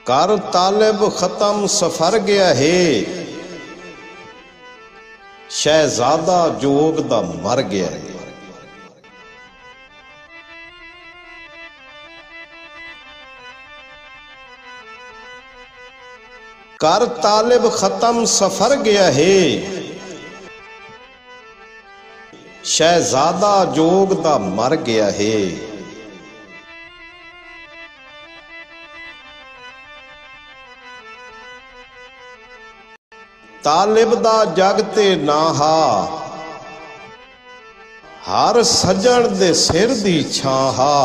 कर तालिब खत्म सफर गया है, शहजादा जोग दा मर गया है। कर तालिब खत्म सफर गया है, शहजादा जोग दा मर गया है। तालिब दा जग ते नाहा, हर सजण दे सिर दी छाहा।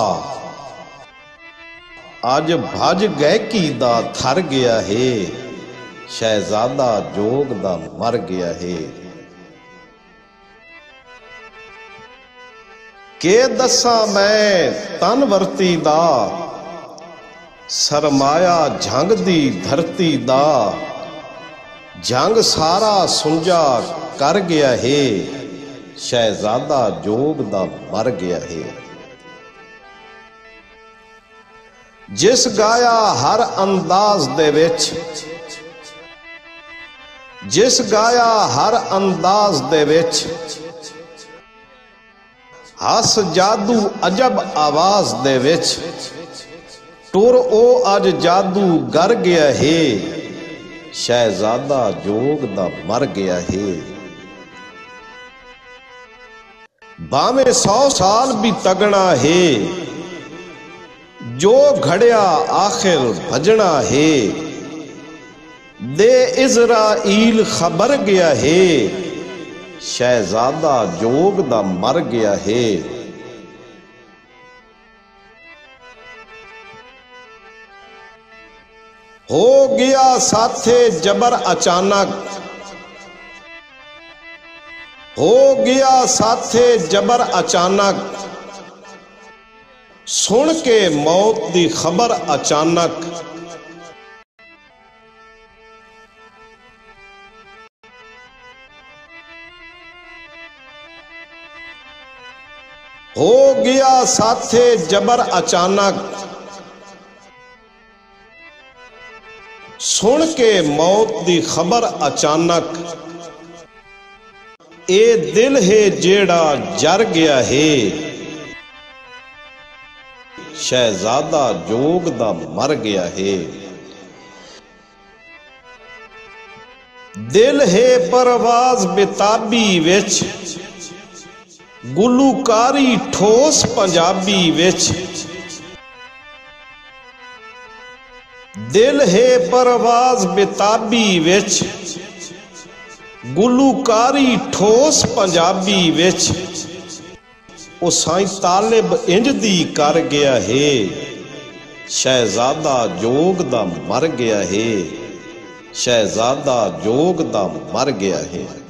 अज भज गैकी दा थर गया है, शहजादा जोग दा मर गया है। के दसा मैं तनवरती दा, सरमाया झंग दी धरती दा। जंग सारा सुंजा कर गया है, शहजादा जोग दा मर गया है। जिस गाया हर अंदाज दे विच, जिस गाया हर अंदाज दे विच। हस जादू अजब आवाज दे विच, टुर ओ अज जादू गर गया है, शहजादा जोग दा मर गया है। भावे 100 साल भी तगना है, जो घड़िया आखिर भजना है। दे इज़राइल खबर गया है, शहजादा जोग दा मर गया है। हो गया साथे जबर अचानक, हो गया साथे जबर अचानक। सुन के मौत दी खबर अचानक। हो गया साथे जबर अचानक, सुन के मौत दी खबर अचानक। ए दिल है जेड़ा जर गया है, शहजादा जोग दा मर गया है। दिल है परवाज बेताबी विच, गुलूकारी ठोस पंजाबी विच। दिल है परवाज बेताबी विच, गुलूकारी ठोस पंजाबी विच। ओ साईं तालिब इंज दी कर गया है, शहजादा जोग दा मर गया है, शहजादा जोग दा मर गया है।